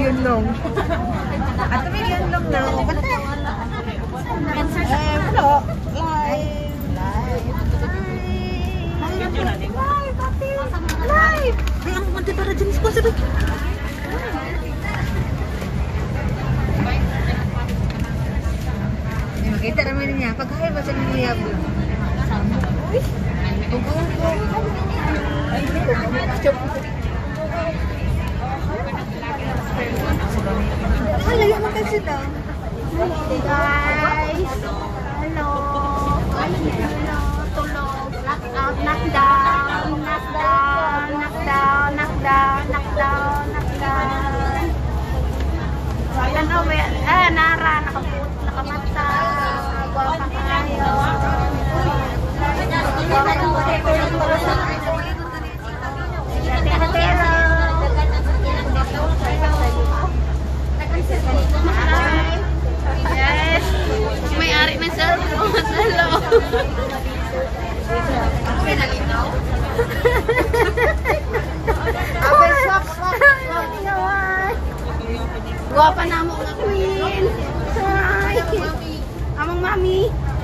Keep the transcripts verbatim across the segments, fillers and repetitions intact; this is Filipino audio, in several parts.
yun long. At may yun long na. Bata. Eh, wala. Live. Live. Live. Live. Ay, ang mati para dyan ko sabi. Hindi makita naman niya. Pagkaya ba sa niya? Uy. Ugo-ugo. Ay, hindi ko. Ah, layo mo kasi ito. Hey guys! Hello! Hello! Tulog! Knock out! Knock down! Knock down! Knock down! Knock down! Knock down! Knock down! Ano ba yan? Ah, Nara! Nakaput! Nakamata! Guwapa kayo! Guwapa kayo! Tera-tera! Yes! May-ari ng cellphone. Hello! Okay, nalinaw? Okay, swap, swap, swap. Guwapa na mo nga queen. Hi! Amang mami.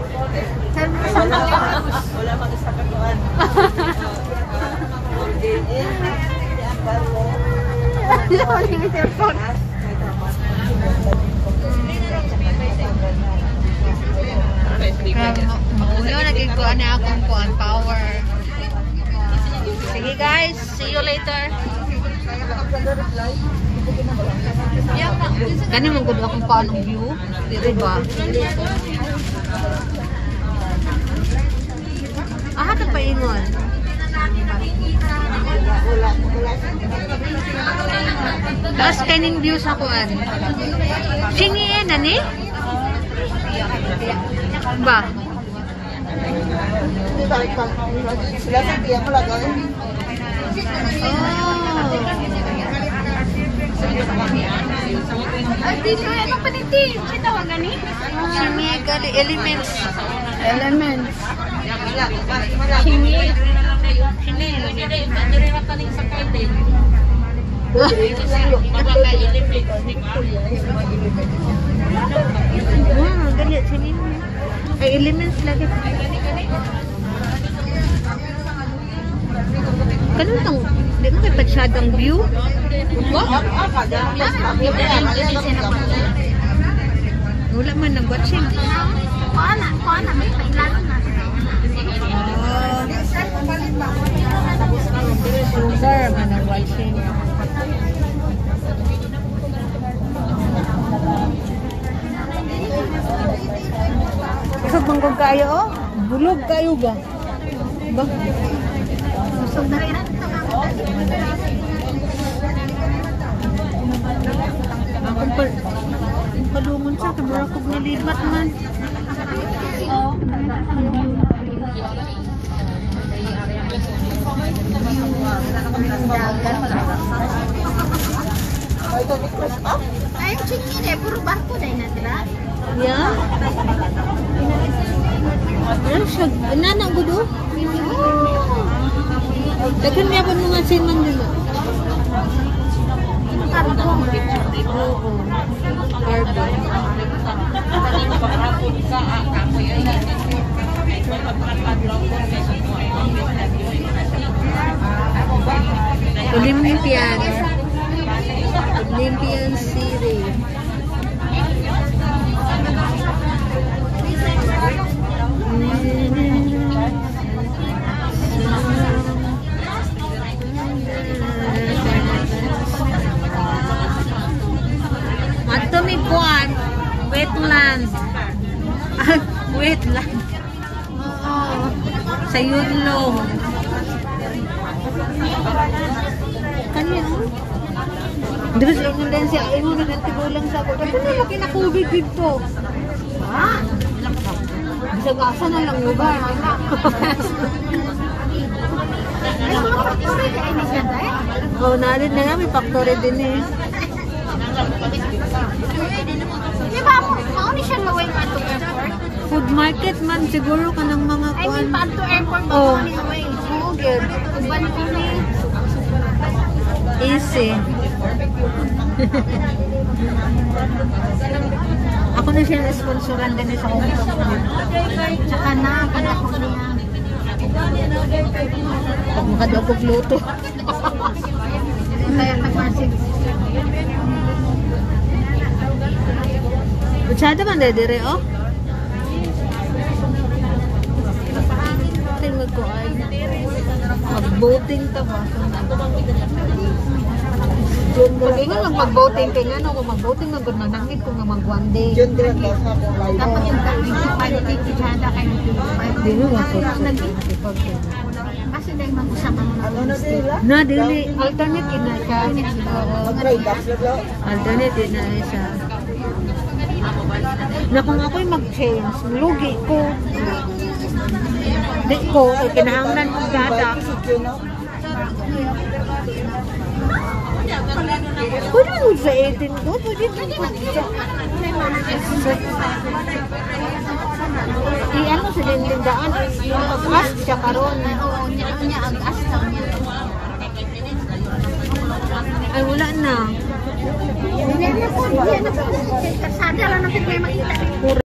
Wala mag-isa ka doon. Hello, yung cellphone. Magulo, nagigkuhan na akong kuhan power. Sige guys, see you later. Kani mong gulo akong kuhan ng view. Dito ba? Ah, ito pa ingon. Tapos kaning view sa kuhan. Singiin na ni? Ba? Sila sa tiyan mo lagay. Ay, dito ano pa niti? Kita wa gani? Sini gali elements. Elements. Sini. Sini. Diri ra paling sa pwede. Mabaka elements. Wow, gali sini. Ay, elements lagi. Ganun tang, di mo may patsyadang view? What? Wala man nag-watching. Kuana, kuana, may pailan na. Sugar man nag-watching. Isog manggog kayo, oh? Bulog kayo ba? Ba? Busog na rin. Akong pa... Palungon siya, kamara kong nalibat man. Oh. Ay, chicken eh. Puro barko dahil natira. Yeah? Ano siya? Nanang gudo? Dagan niya po mga sinman dito. Cargo. Oo. Cargo. Olympian. Olympian City. Ato mi kuan wetland. Wetland. Oo. Sa Yudlong. Kanya. Dito sa lang siya ay mo nagtigulang sa ko. Ano na kinakubig dito? Ha? Bisa gasa na lang lugar. Oh, narin na nga may factory din eh. Di ba mo? Mauni siya gawin pa to airport? Food market man siguro ka ng mga kuan. I mean, pa to airport ba mauni gawin? Oo, good. Uban ko ni. Easy. Ako na siya na-sponsoran din sa Hong Kong. Tsaka na, panahon niya. Pag makadagog luto. Kaya nagmasig. Masyado man dahil dire, oh? Tingnan ko ay mag-voting ta ba? Pag ingat lang mag-voting kay nga, no? Kung mag-voting mag manangit kung mag-one day. Diyan din ang sa akong live. Dapat yung municipality kutsada kayo Di mo nga po. kasi dahil mag-usap ang Ano na sila? Na, dili. Alternate yun na siya. Mag-try box lang lang. Alternate yun na siya. Na kung ako'y mag-change, lugi ko. Di ko, ay kinahanglan ko gada. Pwede mo sa eighteen ko, pwede mo sa... I-ano sa lindindaan, yung mag-ask siya karon. Oo, niya, niya, ang-as daw niya. Ay, wala na. Hindi na po, hindi na po. Kasada lang natin kayo makita.